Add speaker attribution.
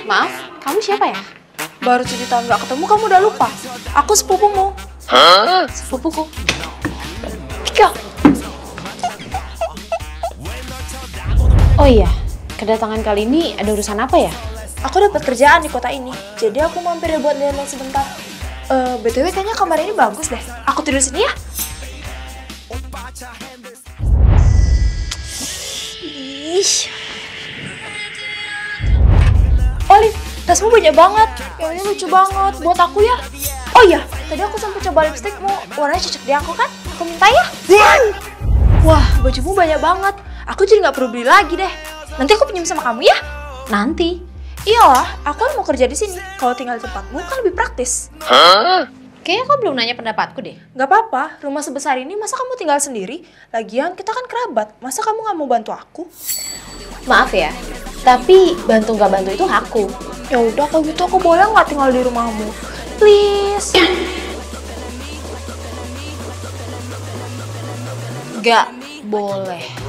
Speaker 1: Maaf, kamu siapa ya?
Speaker 2: Baru 7 tahun gak ketemu kamu udah lupa? Aku sepupumu.
Speaker 1: Sepupuku.
Speaker 2: Tika.
Speaker 1: Oh iya, kedatangan kali ini ada urusan apa ya?
Speaker 2: Aku dapat kerjaan di kota ini, jadi aku mampir buat lihat-lihat sebentar. BTW kayaknya kamar ini bagus deh. Aku tidur sini ya. Ih. Olive, tasmu banyak banget. Yang ini lucu banget buat aku ya. Oh iya, tadi aku sampai coba lipstikmu. Warnanya cocok di aku kan? Aku minta ya. Wah, bajumu banyak banget. Aku jadi nggak perlu beli lagi deh. Nanti aku pinjam sama kamu ya.
Speaker 1: Nanti.
Speaker 2: Iyalah, aku kan mau kerja di sini. Kalau tinggal di tempatmu kan lebih praktis.
Speaker 1: Kayaknya kau belum nanya pendapatku deh.
Speaker 2: Gak apa-apa, rumah sebesar ini masa kamu tinggal sendiri? Lagian kita kan kerabat, masa kamu gak mau bantu aku?
Speaker 1: Maaf ya, tapi bantu nggak bantu itu hakku.
Speaker 2: Ya udah kalau gitu aku boleh nggak tinggal di rumahmu? Please.
Speaker 1: Nggak boleh.